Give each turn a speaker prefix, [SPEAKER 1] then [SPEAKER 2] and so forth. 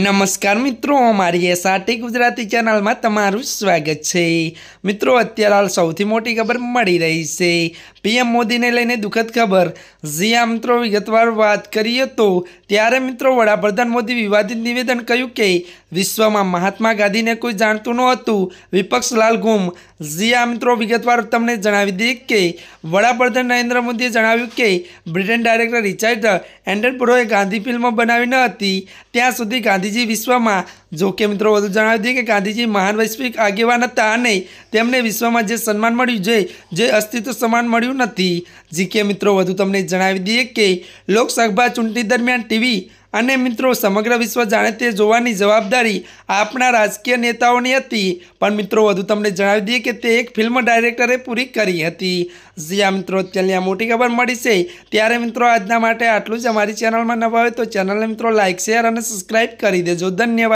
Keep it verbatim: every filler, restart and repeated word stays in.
[SPEAKER 1] नमस्कार मित्रों, अमारी एसआरटी गुजराती चैनल में तमारुं स्वागत है। मित्रों, अत्यारे हाल सौथी मोटी खबर मળી रही है। पीएम मोदी ने लईने दुखद खबर। जी आ मित्रों, विगतवार बात करिए तो त्यारे मित्रों वडाप्रधान मोदी विवादित निवेदन कर्યું કે વિશ્વમાં મહાત્મા ગાંધીને કોઈ જાણતું નહોતું, વિપક્ષ લાલ ગુમ। जी आ मित्रों, विगतवार તમને જણાવી દઈએ કે વડાપ્રધાન નરેન્દ્ર મોદીએ જણાવ્યું કે બ્રિટન ડાયરેક્ટર રિચાર્ડ એટનબરોએ ગાંધી ફિલ્મ બનાવી ન હતી ત્યાં સુધી ગાंधीजी विश्व में जो कि मित्रों વધુ જણાવી દઈએ કે ગાંધીજી महान वैश्विक આગેવાન હતા અને તેમને વિશ્વમાં જે સન્માન મળ્યું છે જે અસ્તિત્વ સમાન મળ્યું નથી। जी के मित्रों વધુ તમને જણાવી દઈએ કે લોકસભા ચૂંટણી દરમિયાન ટીવી અને મિત્રો સમગ્ર વિશ્વ જાણે તે જોવાની જવાબદારી આપણા રાજકીય નેતાઓની હતી, પણ મિત્રો વધુ તમને જણાવી દઈએ કે તે એક ફિલ્મ ડાયરેક્ટરે પૂરી કરી હતી। जी आ मित्रों, અત્યારની આ મોટી ખબર મળી છે ત્યારે મિત્રો આજના માટે આટલું જ। અમારી ચેનલમાં નવા હોય તો ચેનલને મિત્રો લાઇક શેર અને સબસ્ક્રાઇબ કરી દેજો। ધન્યવાદ।